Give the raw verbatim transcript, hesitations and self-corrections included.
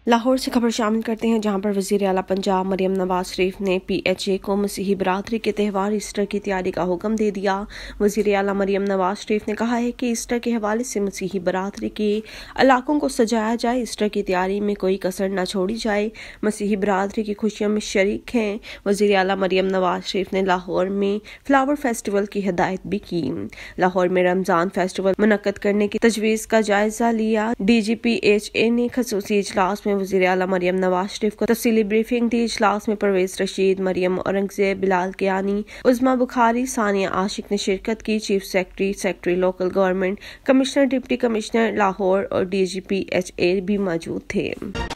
लाहौर से खबर शामिल करते हैं, जहां पर वज़ीर आला पंजाब मरियम नवाज शरीफ ने पी एच ए को मसीही बरादरी के त्यौहार ईस्टर की तैयारी का हुक्म दे दिया। वज़ीर आला मरियम नवाज शरीफ ने कहा है कि ईस्टर के हवाले से मसीही बरादरी के इलाकों को सजाया जाए, ईस्टर की तैयारी में कोई कसर न छोड़ी जाए। मसीही बरादरी की खुशियों में शरीक हैं। वज़ीर आला मरियम नवाज शरीफ ने लाहौर में फ्लावर फेस्टिवल की हिदायत भी की। लाहौर में रमजान फेस्टिवल मुनक्कद करने की तजवीज़ का जायजा लिया। D G P H A ने खसूसी इजलास में वज़ीर आला मरियम नवाज शरीफ को तफसीली ब्रीफिंग दी। इजलास में परवेज रशीद, मरियम औरंगजेब, बिलाल कियानी, उज़मा बुखारी, सानिया आशिक ने शिरकत की। Chief secretary, secretary local government, commissioner, deputy commissioner Lahore और D G P H A भी मौजूद थे।